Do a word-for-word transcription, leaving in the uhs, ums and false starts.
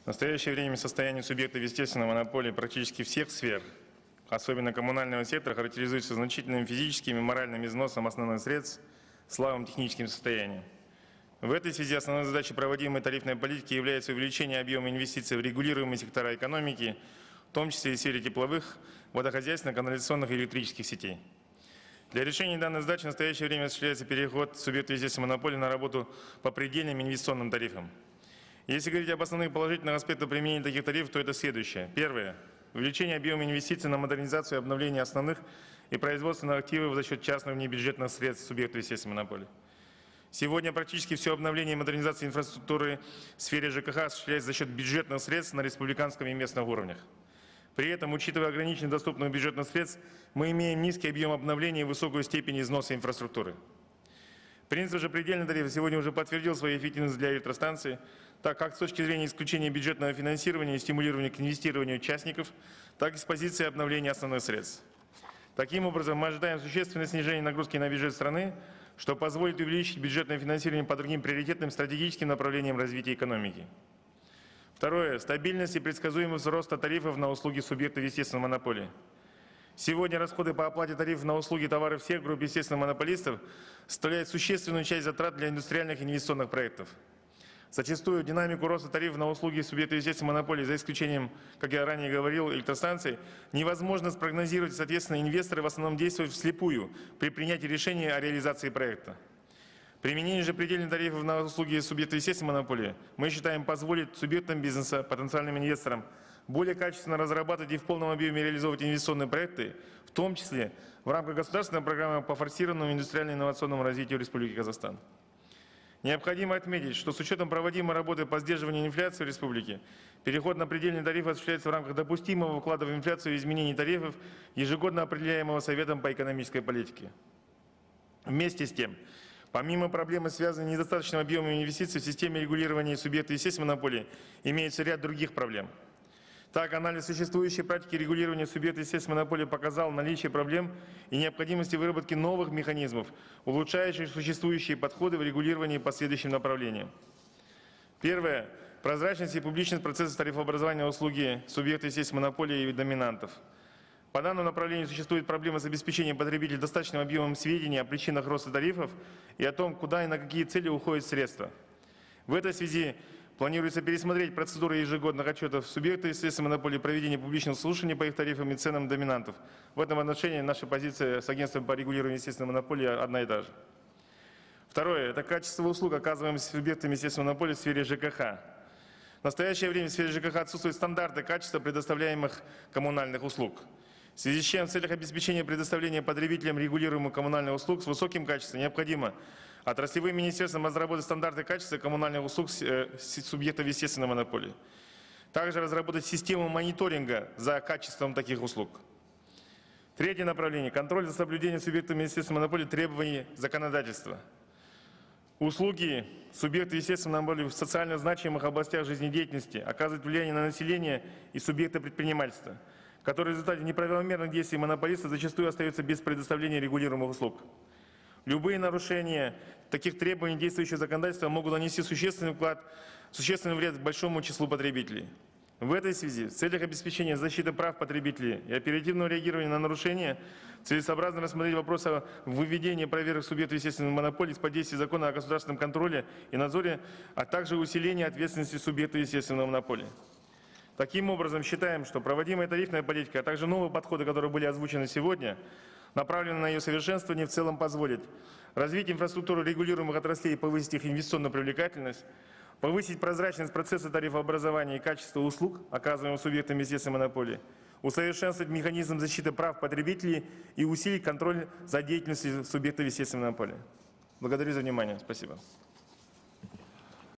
В настоящее время состояние субъектов естественной монополии практически всех сфер, особенно коммунального сектора, характеризуется значительным физическим и моральным износом основных средств, слабым техническим состоянием. В этой связи основной задачей проводимой тарифной политики является увеличение объема инвестиций в регулируемые сектора экономики, в том числе и в сфере тепловых, водохозяйственных, канализационных и электрических сетей. Для решения данной задачи в настоящее время осуществляется переход субъектов естественной монополии на работу по предельным инвестиционным тарифам. Если говорить об основных положительных аспектах применения таких тарифов, то это следующее. Первое. Увеличение объема инвестиций на модернизацию и обновление основных и производственных активов за счет частных внебюджетных средств субъектов естественной монополии. Сегодня практически все обновление и модернизация инфраструктуры в сфере ЖКХ осуществляется за счет бюджетных средств на республиканском и местных уровнях. При этом, учитывая ограниченность доступных бюджетных средств, мы имеем низкий объем обновления и высокую степень износа инфраструктуры. Принцип же предельного тарифа сегодня уже подтвердил свою эффективность для электростанций, так как с точки зрения исключения бюджетного финансирования и стимулирования к инвестированию участников, так и с позиции обновления основных средств. Таким образом, мы ожидаем существенное снижение нагрузки на бюджет страны, что позволит увеличить бюджетное финансирование по другим приоритетным стратегическим направлениям развития экономики. Второе. Стабильность и предсказуемость роста тарифов на услуги субъектов естественной монополии. Сегодня расходы по оплате тарифов на услуги и товары всех групп естественных монополистов составляют существенную часть затрат для индустриальных и инвестиционных проектов. Зачастую динамику роста тарифов на услуги субъектов естественной монополии, за исключением, как я ранее говорил, электростанций, невозможно спрогнозировать, соответственно, инвесторы в основном действуют вслепую при принятии решения о реализации проекта. Применение же предельных тарифов на услуги субъектов естественной монополии мы считаем позволит субъектам бизнеса, потенциальным инвесторам более качественно разрабатывать и в полном объеме реализовывать инвестиционные проекты, в том числе в рамках государственной программы по форсированному индустриально-инновационному развитию Республики Казахстан. Необходимо отметить, что с учетом проводимой работы по сдерживанию инфляции в республике, переход на предельный тариф осуществляется в рамках допустимого вклада в инфляцию и изменений тарифов, ежегодно определяемого Советом по экономической политике. Вместе с тем, помимо проблемы, связанной с недостаточным объемом инвестиций в системе регулирования субъектов естественной монополии, имеется ряд других проблем. Так, анализ существующей практики регулирования субъектов естественной монополии показал наличие проблем и необходимости выработки новых механизмов, улучшающих существующие подходы в регулировании по следующим направлениям. Первое. Прозрачность и публичность процесса тарифообразования услуги субъектов естественной монополии и доминантов. По данному направлению существует проблема с обеспечением потребителей достаточным объемом сведений о причинах роста тарифов и о том, куда и на какие цели уходят средства. В этой связи планируется пересмотреть процедуры ежегодных отчетов субъектов естественной монополии, проведение публичных слушаний по их тарифам и ценам доминантов. В этом отношении наша позиция с агентством по регулированию естественной монополии одна и та же. Второе. Это качество услуг, оказываемых субъектами естественной монополии в сфере ЖКХ. В настоящее время в сфере ЖКХ отсутствуют стандарты качества предоставляемых коммунальных услуг. В связи с чем в целях обеспечения предоставления потребителям регулируемых коммунальных услуг с высоким качеством необходимо отраслевым министерством разработать стандарты качества коммунальных услуг субъектов естественной монополии. Также разработать систему мониторинга за качеством таких услуг. Третье направление. Контроль за соблюдением субъектами естественной монополии требований законодательства. Услуги субъектов естественной монополии в социально значимых областях жизнедеятельности оказывают влияние на население и субъекты предпринимательства, которые в результате неправомерных действий монополиста зачастую остаются без предоставления регулируемых услуг. Любые нарушения таких требований действующего законодательства могут нанести существенный вклад, существенный вред большому числу потребителей. В этой связи, в целях обеспечения защиты прав потребителей и оперативного реагирования на нарушения, целесообразно рассмотреть вопрос о выведении проверок субъектов естественной монополии с подействия закона о государственном контроле и надзоре, а также усиления ответственности субъектов естественной монополии. Таким образом, считаем, что проводимая тарифная политика, а также новые подходы, которые были озвучены сегодня, направленные на ее совершенствование, в целом позволит развить инфраструктуру регулируемых отраслей и повысить их инвестиционную привлекательность, повысить прозрачность процесса тарифообразования и качество услуг, оказываемых субъектами естественной монополии, усовершенствовать механизм защиты прав потребителей и усилить контроль за деятельностью субъектов естественной монополии. Благодарю за внимание. Спасибо.